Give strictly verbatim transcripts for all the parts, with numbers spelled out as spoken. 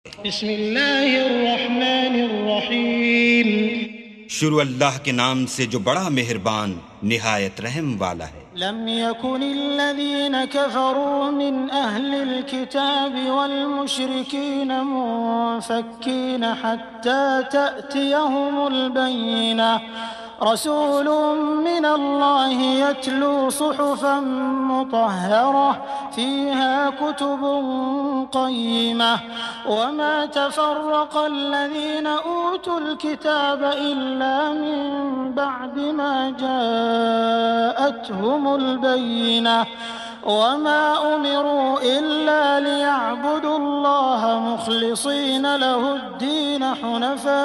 बिस्मिल्लाहिर्रहमानिर्रहीम। शुरू अल्लाह के नाम से जो बड़ा मेहरबान निहायत रहम वाला है। लम यकुनिल्लज़ीना कफ़रू मिन अहलिल किताबि वल मुशरिकीना मुनफ़क्कीना हत्ता तअतियहुमुल बय्यिनह रसूलुम मिनल्लाहि यत्लू सुहुफ़न मुतहहरह फ़ीहा कुतुबुन क़य्यिमह वमा तफ़र्रक़ल्लज़ीना ऊतुल किताब इल्ला मिन बअदि मा जाअतहुमुल बय्यिनह वमा उमिरू इल्ला लियअबुदुल्लाह मुख़लिसीना लहुद्दीन हुनफ़ा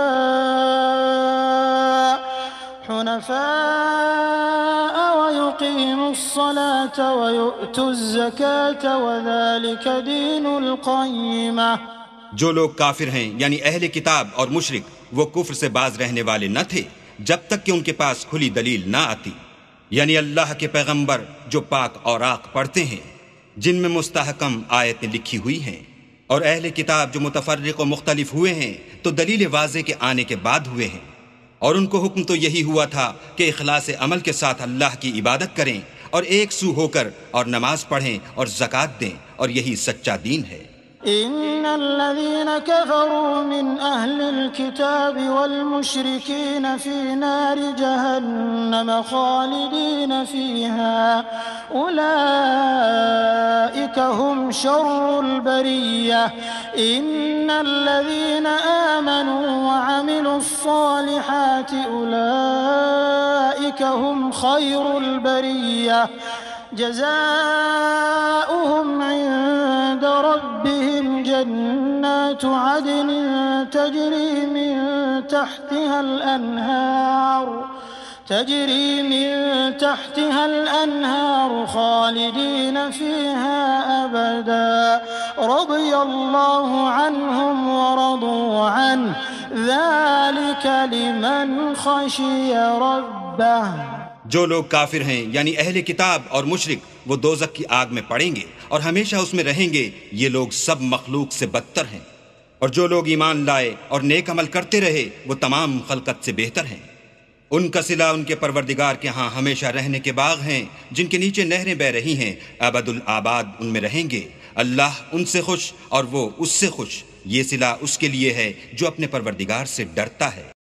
हुनफ़ाअ वयुक़ीमुस्सलात वयु'तुज़्ज़कात वज़ालिक दीनुल क़य्यिमह। जो लोग काफिर हैं यानी अहले किताब और मुशरिक वो कुफ्र से बाज रहने वाले न थे जब तक कि उनके पास खुली दलील ना आती, यानी अल्लाह के पैगंबर जो पाक औराक पढ़ते हैं जिनमें मुस्तहकम आयतें लिखी हुई हैं, और अहले किताब जो मुतफर्रिक और मुख्तलिफ हुए हैं तो दलील वाज़े के आने के बाद हुए हैं। और उनको हुक्म तो यही हुआ था कि इखलास अमल के साथ अल्लाह की इबादत करें और एक सू होकर और नमाज पढ़ें और ज़कात दें, और यही सच्चा दीन है। इन्नल्लज़ीना कफ़रू मिन अहलिल किताबि वल मुशरिकीना फ़ी नारि जहन्नम ख़ालिदीन फ़ीहा उलाइका हुम शर्रुल बरिय्यह इन्नल्लज़ीना आमनू व अमिलुस्सालिहाति उलाइका हुम खैरुल बरिय्यह जज़ाउहुम इन्द रब्बिहिम जन्नातु अदनिन तजरी मिन तहतिहल अन्हार तजरी मिन तहतिहल अन्हार खालिदीन फ़ीहा अबदा रज़ियल्लाहु अन्हुम व रदू अन्हु ज़ालिक लिमन ख़शिय रब्बह। जो लोग काफिर हैं यानी अहले किताब और मुशरिक वो दोज़ख की आग में पड़ेंगे और हमेशा उसमें रहेंगे। ये लोग सब मखलूक से बदतर हैं, और जो लोग ईमान लाए और नेक अमल करते रहे वो तमाम खलकत से बेहतर हैं। उनका सिला उनके परवरदिगार के यहाँ हमेशा रहने के बाग हैं जिनके नीचे नहरें बह रही हैं, अबदुल आबाद उनमें रहेंगे। अल्लाह उनसे खुश और वो उससे खुश। ये सिला उसके लिए है जो अपने परवरदिगार से डरता है।